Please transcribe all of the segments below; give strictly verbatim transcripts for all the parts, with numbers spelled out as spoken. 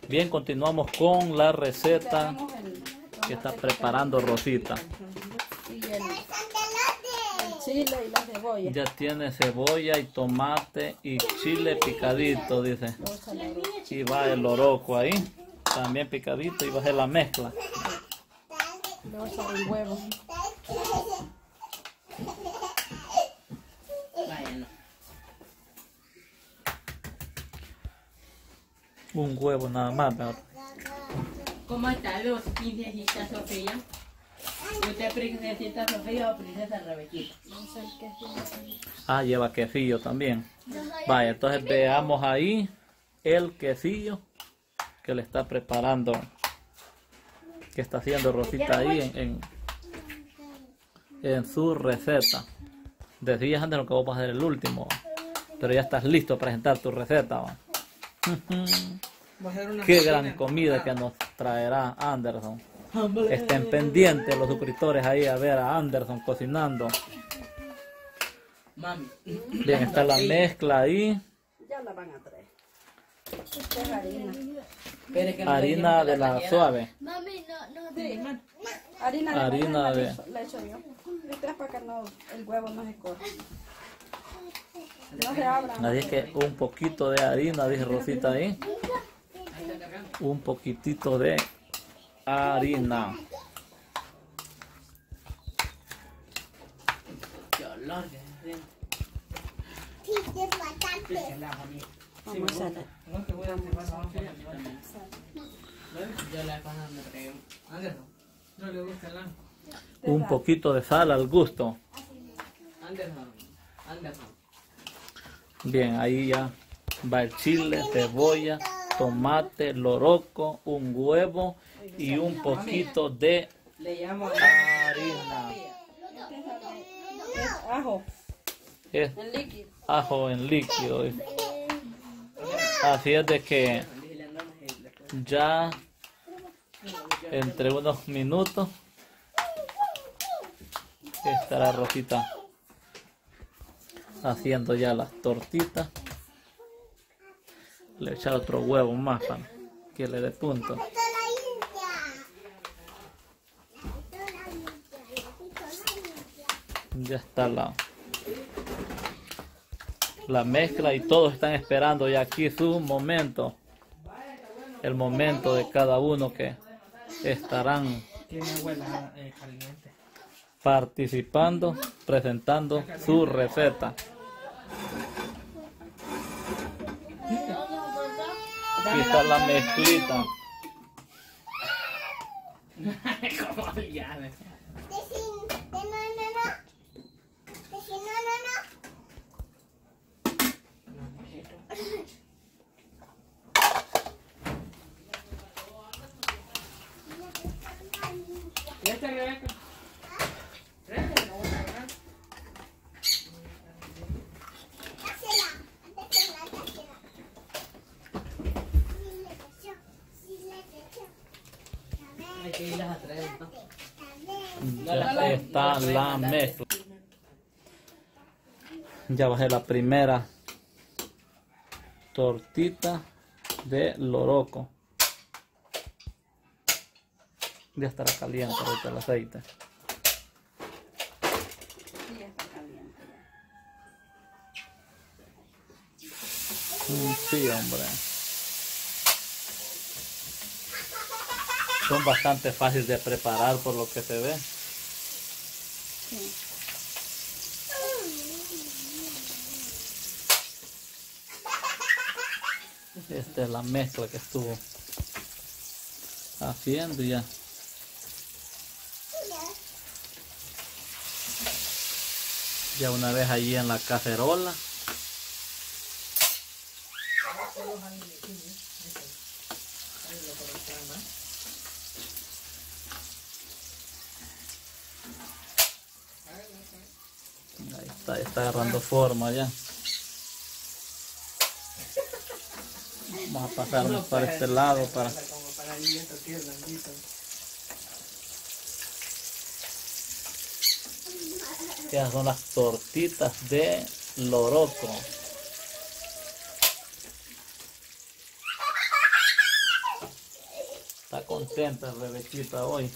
Bien, continuamos con la receta que está preparando Rosita. Y el, el chile y la cebolla. Ya tiene cebolla y tomate y chile picadito, dice. Y va el loroco ahí, también picadito, y va a hacer la mezcla. Le voy a echar el huevo. Un huevo nada más, ¿verdad? ¿Cómo está los princesita Sofía? ¿Usted princesita Sofía o princesa Rebequita? No sé qué es. Ah, lleva quesillo también. Vaya, entonces veamos ahí el quesillo que le está preparando, que está haciendo Rosita ahí en, en, en su receta. Decías antes lo que vamos a hacer el último, pero ya estás listo para presentar tu receta, ¿va? Qué gran comida que nos traerá Anderson. Estén pendientes los suscriptores ahí a ver a Anderson cocinando. Mami. Bien, está la mezcla ahí. Ya la van a traer. Esta es harina. Harina de la suave. Mami, no, no, Sí. Harina de Harina maíz de- la echo- la echo yo. Esta es para que no, el huevo no se corte. No se abra. Así que un poquito de harina, dice Rosita ahí. Un poquitito de harina. Qué olor que se siente. sí, es bastante. Vamos a hacer. No te voy a hacer más abajo. Yo la cosa me traigo. Anderson, no le gusta el ajo. Un poquito de sal al gusto. Anderson, Anderson. Bien, ahí ya va el chile, cebolla, tomate, loroco, un huevo y un poquito de Le llamo harina. Es ajo Es en líquido. ajo en líquido. dice. Así es de que ya entre unos minutos estará Rosita haciendo ya las tortitas. Le echar otro huevo más para que le dé punto. Esto es la India. Esto es la India. Esto es la India. Ya está la, la mezcla y todos están esperando ya aquí su momento. El momento de cada uno que estarán Tiene abuela eh, caliente. participando, presentando su receta. Aquí está la mezclita. ¿Cómo ya? Decir, de no, no, no. Decir, no, no, no. ¿Ya está Rebeca? Rebeca, no voy a agarrar. Dásela. Dásela, dásela. Sí le echó. Sí le echó. Hay que irlas a traer, ¿no? Ya está la mezcla. Ya bajé la primera tortita de loroco. Ya estará caliente ahorita el aceite. Sí, ya está caliente. Mm, Sí, hombre. Son bastante fáciles de preparar por lo que se ve. Sí. Esta es la mezcla que estuvo haciendo ya. Ya una vez allí en la cacerola. Ahí está, está agarrando forma ya. Vamos a pasarnos para este lado para... Como para el viento que es bendito. Estas son las tortitas de loroco. contenta Rebequita hoy.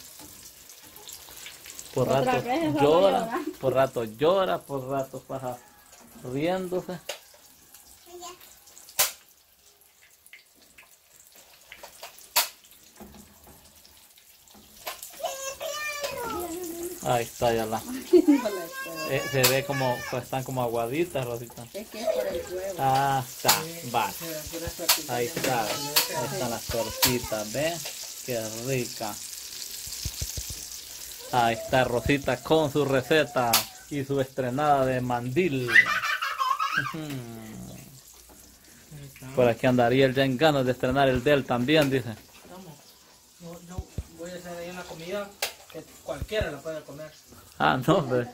Por Otra rato vez vamos a llora, llorar. por rato llora, por rato pasa riéndose. Ahí está ya la. Eh, se ve como, pues, están como aguaditas, Rosita. Es que es por el huevo. Ah, está, va. Ahí está, ahí están las tortitas, ¿ves? Qué rica. Ahí está Rosita con su receta y su estrenada de mandil. Por aquí andaría el ya en ganas de estrenar el de él también, dice. Vamos, yo, yo voy a hacer ahí una comida que cualquiera la puede comer. Ah, no, hombre.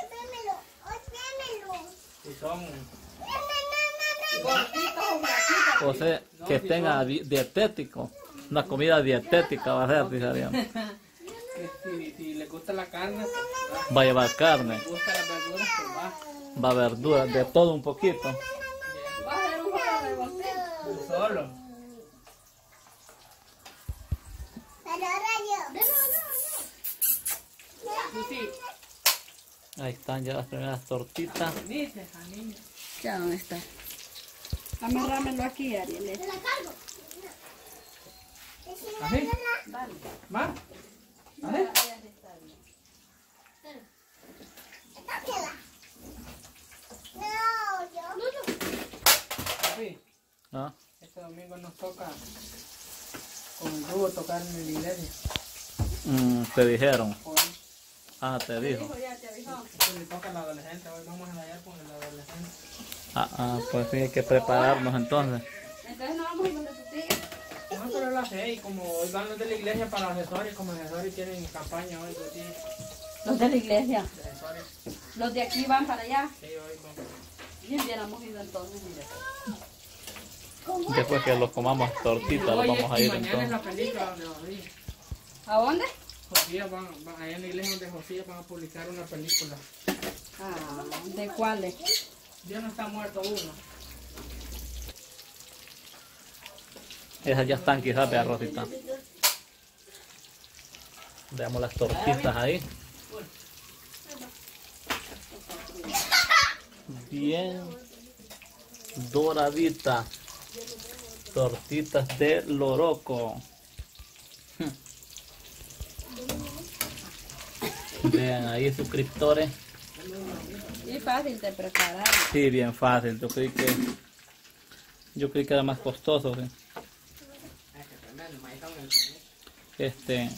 Y son... O sea, que tenga di- dietético. Una comida dietética va a ser, dice Arián. que si, si le gusta la carne, pues, va. Va a llevar carne, Si le gusta las verduras, pues va. va a verduras, de todo un poquito. Va a hacer un juego de volteo. Tú solo. Tú sí. Ahí están ya las primeras tortitas. Dice, Janine. Ya, ¿dónde está? Amarrámelo aquí, Ariel. ¿Así? ¿Va? ¿Así? Así. ¿Ah? Este domingo nos toca con el dúo tocar en la iglesia. Mm, te dijeron. Hoy Ah, te dijo. Ya te avisó. le toca al adolescente. Hoy vamos a hallar con el adolescente. Ah, ah, pues sí, hay que prepararnos entonces. Entonces no vamos a ir donde tu tía. No, pero lo hace y como hoy van los de la iglesia para accesorios, como accesorios tienen campaña hoy, pues sí, Los de la iglesia. de accesorios. Los de aquí van para allá. Sí, hoy vamos. Bien hubiéramos ido entonces, mire. Después que los comamos tortitas, los Hoy vamos a y ir mañana es entonces. la película donde Josías. ¿A dónde? Josías van, van, allá en la iglesia donde Josías van a publicar una película. Ah, ¿de cuáles? Ya no está muerto uno. Esas ya están quizás, vea Rosita. Veamos las tortitas ahí. Bien doradita. Tortitas de loroco. Vean ahí, suscriptores. Y fácil de preparar. Sí, bien fácil. Yo creí que yo creí que era más costoso. ¿Sí? Este,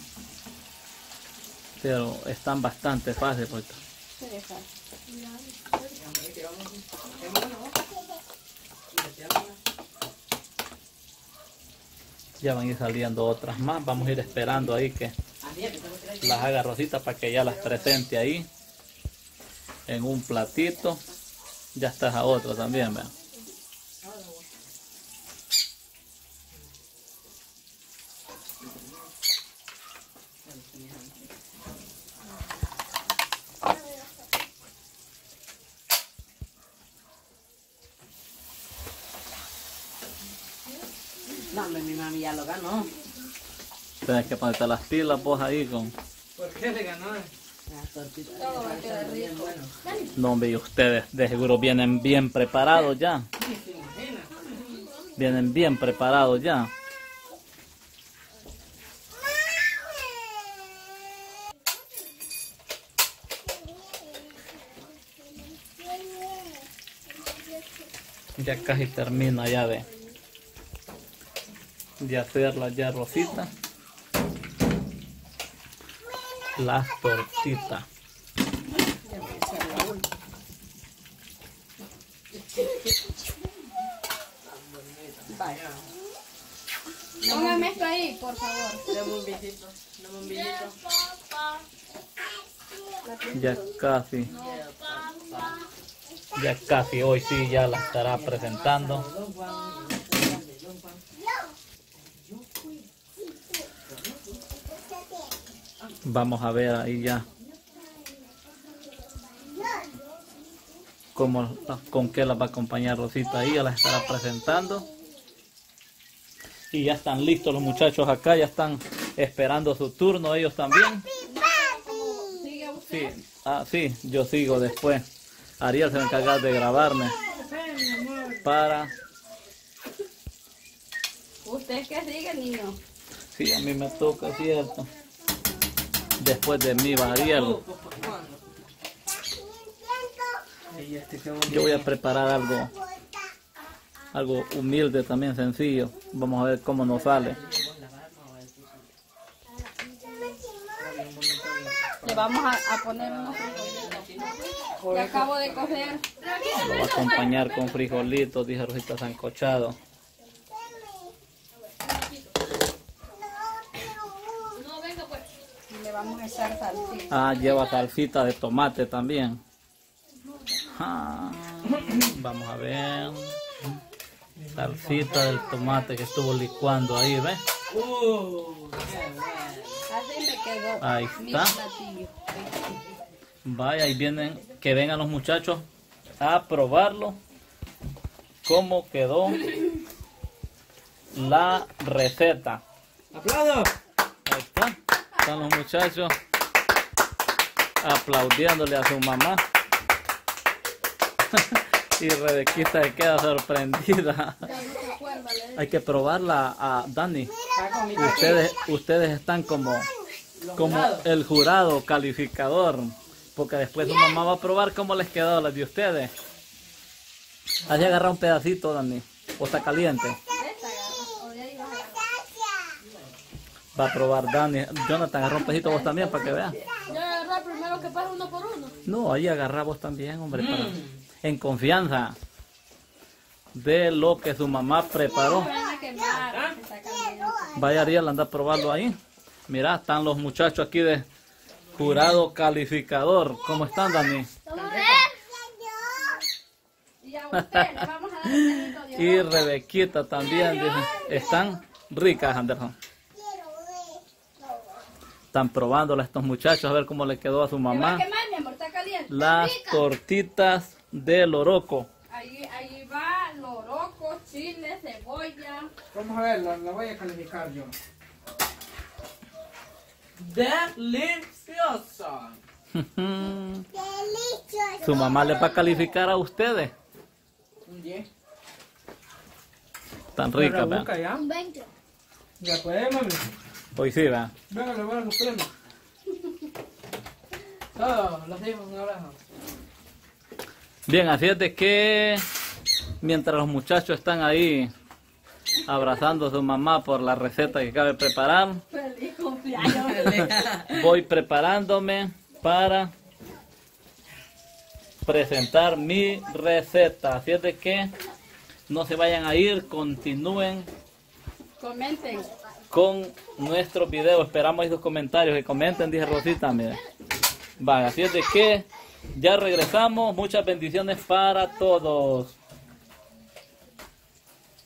pero están bastante fáciles. Pues. Sí, es fácil. Ya van a ir saliendo otras más. Vamos a ir esperando ahí que las haga Rosita para que ya las presente ahí en un platito. Ya está esa otra también, vean. No, hombre, mi mami ya lo ganó. Tienes que ponerte las pilas vos ahí con... ¿Por qué le ganó? Las tortitas Todo va a de quedar salsa bien rico. bueno. No, hombre, y ustedes de seguro vienen bien preparados ya. Sí, se imagina. Vienen bien preparados ya. Ya casi termina ya de, de hacerla ya Rosita. Las tortitas. Vaya. Póngame esto ahí, por favor. Dame un besito, dame un besito. Ya casi. Ya casi hoy sí ya la estará presentando. Vamos a ver ahí ya cómo, con qué las va a acompañar Rosita ahí, ya las estará presentando. Y ya están listos los muchachos acá, ya están esperando su turno ellos también. ¿Sigue usted? Sí, ah, sí, yo sigo después. Ariel se va a encargar de grabarme para... ¿Usted qué sigue, niño? Sí, a mí me toca, cierto. Después de mí va Ariel. Yo voy a preparar algo, algo humilde también, sencillo. Vamos a ver cómo nos sale. Le vamos a, a poner unos frijolitos que acabo de coger. Lo va a acompañar con frijolitos, dice Rosita, sancochado. Y le vamos a echar salsita. Ah, lleva salsita de tomate también. Ah, vamos a ver. Salsita del tomate que estuvo licuando ahí, ¿ves? Así me quedó. Ahí mi está. platillo. Vaya, ahí vienen, que vengan los muchachos a probarlo. Cómo quedó la receta. ¡Aplausos! Ahí está. Están los muchachos aplaudiéndole a su mamá. Y Rebequita se queda sorprendida. Hay que probarla a Dani. Ustedes, ustedes están como, como el jurado calificador. Porque después su mamá va a probar cómo les quedó las de ustedes. Has de agarrar un pedacito, Dani. O está caliente. Va a probar Dani. Jonathan, agarra un pedacito vos también para que veas. Yo voy a agarrar primero que pase uno por uno. No, ahí agarra vos también, hombre. Para, en confianza de lo que su mamá preparó. Vaya Ariel, anda a probarlo ahí. Mira, están los muchachos aquí de jurado calificador. ¿Cómo están, Dani? Y a usted le vamos a dar un pedacito de Y arroz. Rebequita también. Dicen, están ricas, Anderson. Están probándola estos muchachos a ver cómo le quedó a su ¿Le va a mamá quemar, mi amor? ¿Está caliente? las tortitas de loroco. Ahí, ahí va loroco, chile, cebolla. Vamos a ver, la, la voy a calificar yo. ¡Deliciosa! Su mamá les va a calificar a ustedes. Un diez. Tan ricas, ¿Pero busca vean. ya? Ya puede, mami. Hoy sí, vean. Venga, le voy a dar los premios. Todos los hijos, un abrazo. Bien, así es de que mientras los muchachos están ahí abrazando a su mamá por la receta que acaba de preparar, Feliz cumpleaños. voy preparándome para presentar mi receta. Así es de que no se vayan a ir, continúen Comenten. con nuestros videos. Esperamos esos comentarios que comenten, dice Rosita. Mire. Van, así es de que ya regresamos. Muchas bendiciones para todos.